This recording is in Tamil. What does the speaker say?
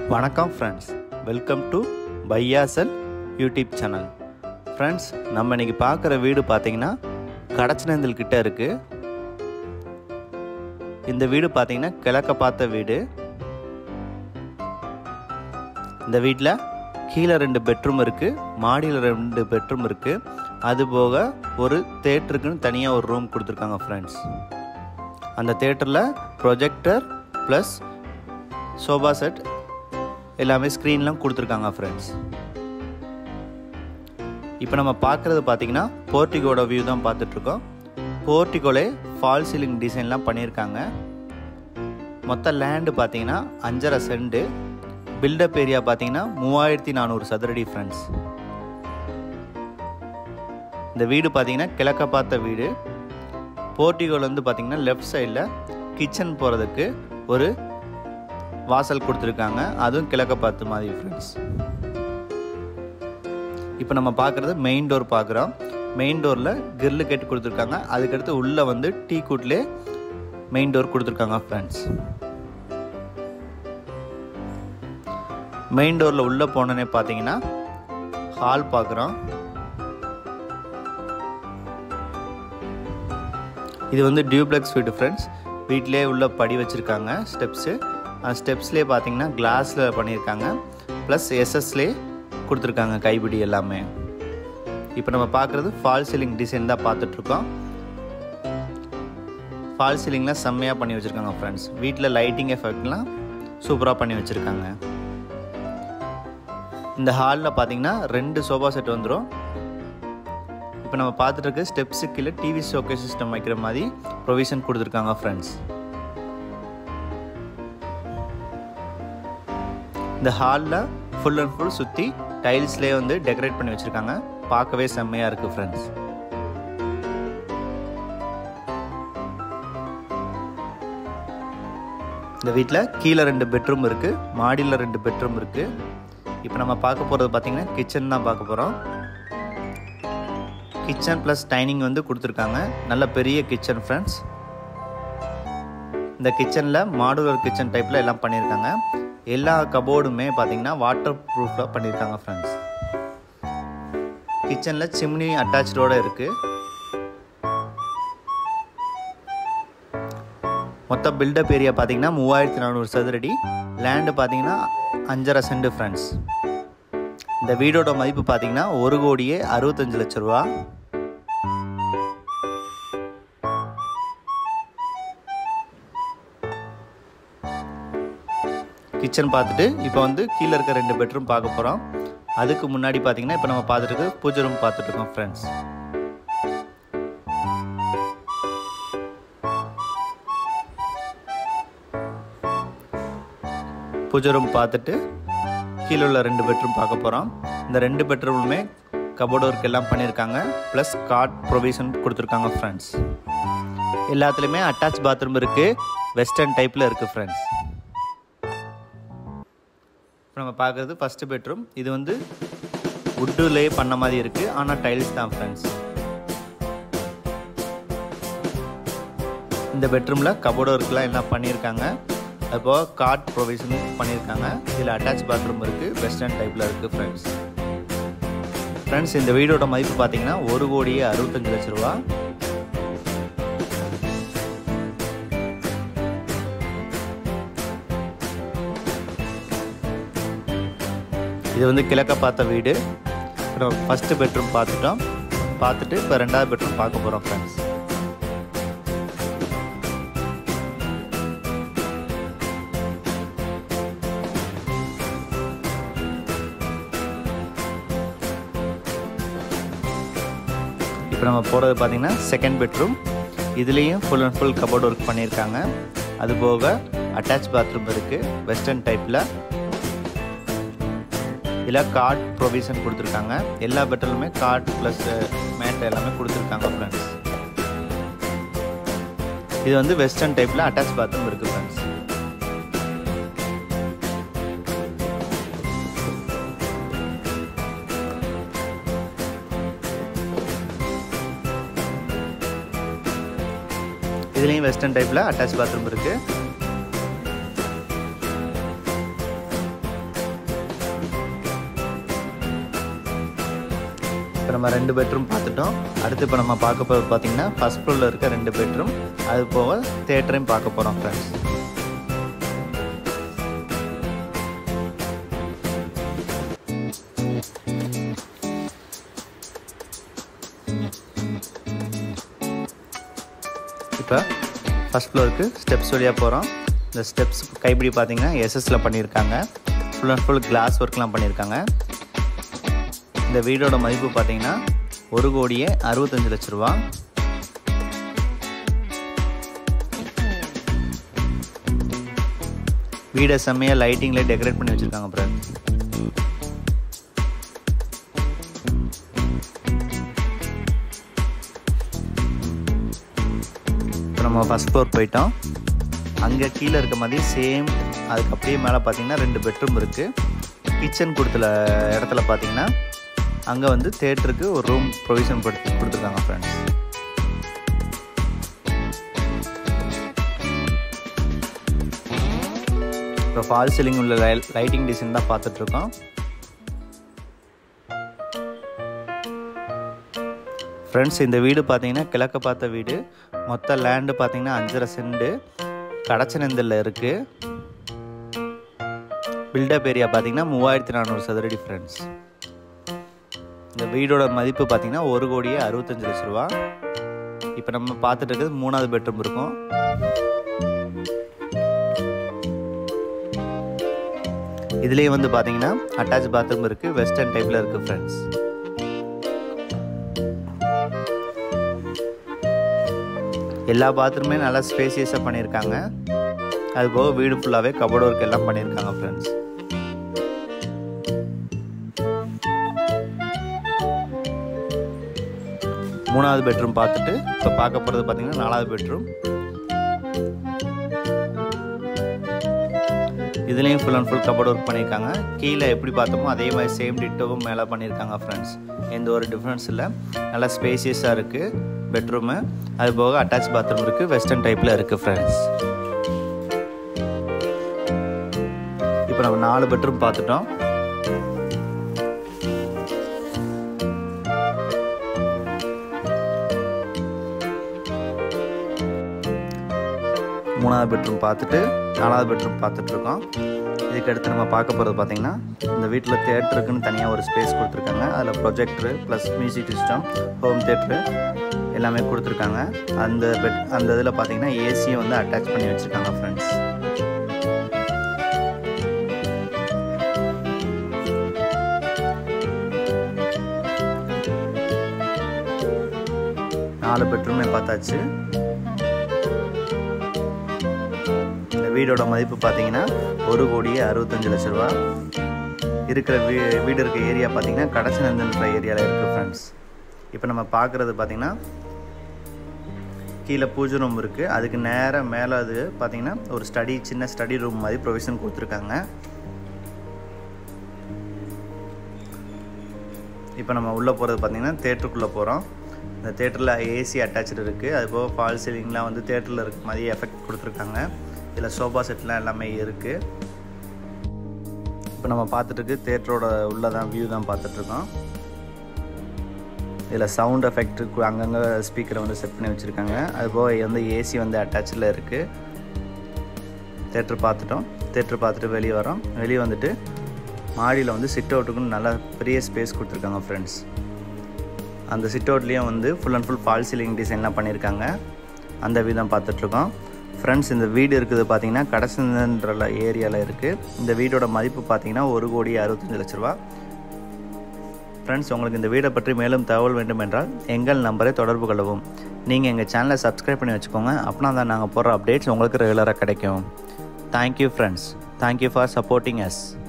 வணக்கம் friends, welcome to Buyahsell YouTube channel. Friends, நம்ம இன்றைக்கி பார்க்குற வீடு பார்த்திங்கன்னா கடச்சனேந்தல் கிட்ட இருக்குது. இந்த வீடு பார்த்திங்கன்னா கிழக்க பார்த்த வீடு. இந்த வீட்டில் கீழே 2 பெட்ரூம் இருக்குது, மாடியில் 2 பெட்ரூம் இருக்குது. அதுபோக ஒரு தேட்டருக்குன்னு தனியாக ஒரு ரூம் கொடுத்துருக்காங்க ஃப்ரெண்ட்ஸ். அந்த தேட்டரில் ப்ரொஜெக்டர் ப்ளஸ் சோஃபா செட் எல்லாமே ஸ்க்ரீன்லாம் கொடுத்துருக்காங்க ஃப்ரெண்ட்ஸ். இப்போ நம்ம பார்க்குறது பார்த்திங்கன்னா போர்ட்டிகோட வியூ தான் பார்த்துட்ருக்கோம். போர்ட்டிகோலே ஃபால் சீலிங் டிசைன்லாம் பண்ணியிருக்காங்க. மொத்த லேண்டு பார்த்திங்கன்னா 5.5 சென்ட். பில்டப் ஏரியா பார்த்திங்கன்னா 3400 சதுரடி ஃப்ரெண்ட்ஸ். இந்த வீடு பார்த்திங்கன்னா கிழக்க பார்த்த வீடு. போர்ட்டிகோலேருந்து பார்த்திங்கன்னா லெஃப்ட் சைடில் கிச்சன் போகிறதுக்கு ஒரு வாசல் கொடுத்துருக்காங்க, அதுவும் கிழக்க பார்த்த மாதிரி ஃப்ரெண்ட்ஸ். இப்போ நம்ம பார்க்குறது மெயின் டோர் பார்க்குறோம். மெயின் டோரில் கிரில்லு கேட்டு கொடுத்துருக்காங்க. அதுக்கடுத்து உள்ளே வந்து டீ கூட்லேயே மெயின் டோர் கொடுத்துருக்காங்க ஃப்ரெண்ட்ஸ். மெயின் டோரில் உள்ளே போனோன்னே பார்த்தீங்கன்னா ஹால் பார்க்குறோம். இது வந்து டியூப்ளெக்ஸ் வீடு ஃப்ரெண்ட்ஸ். வீட்டிலே உள்ள படி வச்சுருக்காங்க, ஸ்டெப்ஸு. அந்த ஸ்டெப்ஸ்லேயே பார்த்தீங்கன்னா கிளாஸில் பண்ணியிருக்காங்க, ப்ளஸ் எஸ்எஸ்லேயே கொடுத்துருக்காங்க கைப்பிடி எல்லாமே. இப்போ நம்ம பார்க்குறது ஃபால் சீலிங் டிசைன் தான் பார்த்துட்ருக்கோம். ஃபால் சீலிங்லாம் செம்மையாக பண்ணி வச்சுருக்காங்க ஃப்ரெண்ட்ஸ். வீட்டில் லைட்டிங் எஃபெக்ட்லாம் சூப்பராக பண்ணி வச்சுருக்காங்க. இந்த ஹாலில் பார்த்தீங்கன்னா 2 சோஃபா செட் வந்துடும். இப்போ நம்ம பார்த்துட்டு இருக்க ஸ்டெப்ஸு கீழே டிவி ஷோகேஸ் சிஸ்டம் வைக்கிற மாதிரி ப்ரொவிஷன் கொடுத்துருக்காங்க ஃப்ரெண்ட்ஸ். இந்த ஹாலில் ஃபுல் அண்ட் ஃபுல் சுற்றி டைல்ஸ்லேயே வந்து டெக்கரேட் பண்ணி வச்சுருக்காங்க. பார்க்கவே செம்மையாக இருக்குது ஃப்ரெண்ட்ஸ். இந்த வீட்டில் கீழே 2 பெட்ரூம் இருக்குது, மாடியில் 2 பெட்ரூம் இருக்குது. இப்போ நம்ம பார்க்க போகிறது பார்த்திங்கன்னா கிச்சன் தான் பார்க்க போகிறோம். கிச்சன் ப்ளஸ் டைனிங் வந்து கொடுத்துருக்காங்க. நல்ல பெரிய கிச்சன் ஃப்ரெண்ட்ஸ். இந்த கிச்சனில் மாடுலர் கிச்சன் டைப்பில் எல்லாம் பண்ணியிருக்காங்க. எல்லா கபோர்டுமே பார்த்தீங்கன்னா வாட்டர் ப்ரூஃபில் பண்ணியிருக்காங்க ஃப்ரெண்ட்ஸ். கிச்சனில் சிம்னி அட்டாச்சோடு இருக்குது. மொத்த பில்டப் ஏரியா பார்த்தீங்கன்னா 3400 சதுரடி. லேண்டு பார்த்தீங்கன்னா 5.5 சென்ட் ஃப்ரெண்ட்ஸ். இந்த வீடோட மதிப்பு பார்த்தீங்கன்னா 1,65 லட்ச ரூபா. கிச்சன் பார்த்துட்டு இப்போ வந்து கீழே இருக்க 2 பெட்ரூம் பார்க்க போகிறோம். அதுக்கு முன்னாடி பார்த்தீங்கன்னா இப்போ நம்ம பார்த்துட்டு பூஜை ரூம் பார்த்துட்ருக்கோம் ஃப்ரெண்ட்ஸ். பூஜை ரூம் பார்த்துட்டு கீழே உள்ள 2 பெட்ரூம் பார்க்க போகிறோம். இந்த 2 பெட்ரூமுமே கபோர்டு ஒர்க் எல்லாம் பண்ணியிருக்காங்க, ப்ளஸ் காட் ப்ரொவிஷன் கொடுத்துருக்காங்க ஃப்ரெண்ட்ஸ். எல்லாத்துலேயுமே அட்டாச் பாத்ரூம் இருக்குது, வெஸ்டர்ன் டைப்பில் இருக்குது ஃப்ரெண்ட்ஸ். நம்ம பார்க்குறது ஃபஸ்ட்டு பெட்ரூம். இது வந்து வுட்டுலே பண்ண மாதிரி இருக்குது, ஆனால் டைல்ஸ் தான் ஃப்ரெண்ட்ஸ். இந்த பெட்ரூமில் கபோர்டு ஒர்க்லாம் எல்லாம் பண்ணியிருக்காங்க. அதுபோக காட் ப்ரொவிஷனும் பண்ணியிருக்காங்க. இதில் அட்டாச் பாத்ரூம் இருக்குது, வெஸ்டர்ன் டைப்பில் இருக்குது ஃப்ரெண்ட்ஸ். ஃப்ரெண்ட்ஸ், இந்த வீடோட மதிப்பு பார்த்தீங்கன்னா 1,65 லட்ச ரூபா. இது வந்து கிழக்க பார்த்த வீடு. இப்போ ஃபஸ்ட்டு பெட்ரூம் பார்த்துட்டோம். பார்த்துட்டு இப்போ 2வது பெட்ரூம் பார்க்க போகிறோம் ஃப்ரெண்ட்ஸ். இப்போ நம்ம போகிறது பார்த்திங்கன்னா செகண்ட் பெட்ரூம். இதுலேயும் full and full cupboard work பண்ணியிருக்காங்க. அதுபோக அட்டாச் பாத்ரூம் இருக்குது, வெஸ்டர்ன் டைப்பில். இதில் காட் ப்ரொவிஷன் கொடுத்துருக்காங்க. எல்லா பெட்ரூமுமே காட் ப்ளஸ் மேட் எல்லாமே கொடுத்துருக்காங்க ஃப்ரெண்ட்ஸ். இது வந்து வெஸ்டர்ன் டைப்பில் அட்டாச் பாத்ரூம் இருக்குது ஃப்ரெண்ட்ஸ். இதுலேயும் வெஸ்டர்ன் டைப்பில் அட்டாச் பாத்ரூம் இருக்குது. இப்போ நம்ம 2 பெட்ரூம் பார்த்துட்டோம். அடுத்து இப்போ நம்ம பார்க்க போகிறது பார்த்திங்கன்னா ஃபஸ்ட் ஃப்ளோரில் இருக்க 2 பெட்ரூம், அது போக தேட்டரையும் பார்க்க போகிறோம் ஃப்ரெண்ட்ஸ். இப்போ ஃபஸ்ட் ஃப்ளோருக்கு ஸ்டெப்ஸ் வழியாக போகிறோம். இந்த ஸ்டெப்ஸ் கைப்பிடி பார்த்திங்கன்னா எஸ்எஸ்ல பண்ணியிருக்காங்க. ஃபுல் அண்ட் ஃபுல் கிளாஸ் ஒர்க்லாம் பண்ணியிருக்காங்க. இந்த வீடோட மதிப்பு பார்த்தீங்கன்னா 1,65,00,000 ரூபா. வீடை செம்மையாக லைட்டிங்கில் டெக்கரேட் பண்ணி வச்சுருக்காங்க ஃப்ரெண்ட்ஸ். இப்போ நம்ம ஃபஸ்ட் ஃப்ளோர் போயிட்டோம். அங்கே கீழே இருக்க மாதிரி சேம் அதுக்கு அப்படியே மேலே பார்த்தீங்கன்னா 2 பெட்ரூம் இருக்குது. கிச்சன் இடத்துல பார்த்தீங்கன்னா அங்கே வந்து தேட்டருக்கு ஒரு ரூம் ப்ரொவிஷன் கொடுத்துருக்காங்க ஃப்ரெண்ட்ஸ். இப்போ ஃபால் சீலிங் உள்ள லைட்டிங் டிசைன் தான் பார்த்துட்ருக்கோம். ஃப்ரெண்ட்ஸ், இந்த வீடு பார்த்தீங்கன்னா கிழக்க பார்த்த வீடு. மொத்த லேண்டு பார்த்தீங்கன்னா 5.5 சென்ட் கடச்சனந்தில் இருக்குது. பில்டப் ஏரியா பார்த்தீங்கன்னா 3,400 சதுரடி ஃப்ரெண்ட்ஸ். இந்த வீடோட மதிப்பு பார்த்தீங்கன்னா 1,65,00,000 ரூபா. இப்போ நம்ம பார்த்துட்டு இருக்கிறது 3வது பெட்ரூம் இருக்கும். இதுலேயே வந்து பார்த்தீங்கன்னா அட்டாச் பாத்ரூம் இருக்குது. வெஸ்டர்ன் டைப்பில் இருக்குது ஃப்ரெண்ட்ஸ். எல்லா பாத்ரூமே நல்லா ஸ்பேசியஸாக பண்ணியிருக்காங்க. அதுபோக வீடு ஃபுல்லாகவே கபோர்ட் ஒர்க் எல்லாம் பண்ணியிருக்காங்க ஃப்ரெண்ட்ஸ். மூணாவது பெட்ரூம் பார்த்துட்டு இப்போ பார்க்க போகிறது பார்த்தீங்கன்னா 4வது பெட்ரூம். இதுலேயும் full and full cupboard work பண்ணியிருக்காங்க. கீழே எப்படி பார்த்தோமோ அதே மாதிரி சேம் டிட்டோவும் மேலே பண்ணியிருக்காங்க ஃப்ரெண்ட்ஸ். எந்த ஒரு டிஃப்ரென்ஸ் இல்லை. நல்லா ஸ்பேசியஸாக இருக்குது பெட்ரூமு. அது போக அட்டாச் பாத்ரூம் இருக்குது. வெஸ்டர்ன் டைப்பில் இருக்குது ஃப்ரெண்ட்ஸ். இப்போ நம்ம 4 பெட்ரூம் பார்த்துட்டோம். மூணாவது பெட்ரூம் பார்த்துட்டு 4வது பெட்ரூம் பார்த்துட்ருக்கோம். இதுக்கு அடுத்து நம்ம பார்க்க போகிறது பார்த்திங்கன்னா இந்த வீட்டில் தேட்டருக்குன்னு தனியாக ஒரு ஸ்பேஸ் கொடுத்துருக்காங்க. அதில் projector plus music system, home theatre எல்லாமே கொடுத்துருக்காங்க. அந்த இதில் பார்த்திங்கன்னா ஏசியை வந்து அட்டாச் பண்ணி வச்சுருக்காங்க ஃப்ரெண்ட்ஸ். நாலு பெட்ரூமே பார்த்தாச்சு. வீடோட மதிப்பு பார்த்தீங்கன்னா 1,65,00,000 ரூபா. இருக்கிற வீடு இருக்க ஏரியா பார்த்தீங்கன்னா கடச்சனந்தன்ற ஏரியாவில் இருக்குது ஃப்ரெண்ட்ஸ். இப்போ நம்ம பார்க்குறது பார்த்தீங்கன்னா கீழே பூஜை ரூம் இருக்குது. அதுக்கு நேராக மேலே அது பார்த்தீங்கன்னா ஒரு சின்ன ஸ்டடி ரூம் மாதிரி ப்ரொவிஷன் கொடுத்துருக்காங்க. இப்போ நம்ம உள்ளே போகிறது பார்த்தீங்கன்னா தேட்டருக்குள்ளே போகிறோம். இந்த தேட்டரில் ஏசி அட்டாச்சு இருக்குது. அதுபோக ஃபால் சீலிங்லாம் வந்து தேட்டரில் இருக்க மாதிரி எஃபெக்ட் கொடுத்துருக்காங்க. இதில் சோஃபா செட்லாம் எல்லாமே இருக்குது. இப்போ நம்ம பார்த்துட்டு தேட்டரோட உள்ளதான் வியூ தான் பார்த்துட்ருக்கோம். இதில் சவுண்ட் எஃபெக்ட் அங்கங்கே ஸ்பீக்கரை வந்து செட் பண்ணி வச்சுருக்காங்க. அதுபோக வந்து ஏசி வந்து அட்டாச்சில் இருக்குது. தேட்டர் பார்த்துட்டோம். தேட்டர் பார்த்துட்டு வெளியே வரோம். வெளியே வந்துட்டு மாடியில் வந்து சிட் அவுட்டுக்குன்னு நல்லா பெரிய ஸ்பேஸ் கொடுத்துருக்காங்க ஃப்ரெண்ட்ஸ். அந்த சிட் அவுட்லேயும் வந்து full and full false ceiling டிசைன்லாம் பண்ணியிருக்காங்க. அந்த வியூ தான் பார்த்துட்ருக்கோம் ஃப்ரெண்ட்ஸ். இந்த வீடு இருக்குது பார்த்தீங்கன்னா கடச்சந்தன்ற ஏரியாவில் இருக்குது. இந்த வீடோட மதிப்பு பார்த்தீங்கன்னா 1,65,00,000 ரூபா. ஃப்ரெண்ட்ஸ், உங்களுக்கு இந்த வீடை பற்றி மேலும் தகவல் வேண்டும் என்றால் எங்கள் நம்பரை தொடர்பு கொள்ளவும். நீங்கள் எங்கள் சேனலை சப்ஸ்கிரைப் பண்ணி வச்சுக்கோங்க. அப்படின்னா தான் நாங்கள் போடுற அப்டேட்ஸ் உங்களுக்கு ரெகுலராக கிடைக்கும். Thank you friends. Thank you for supporting as.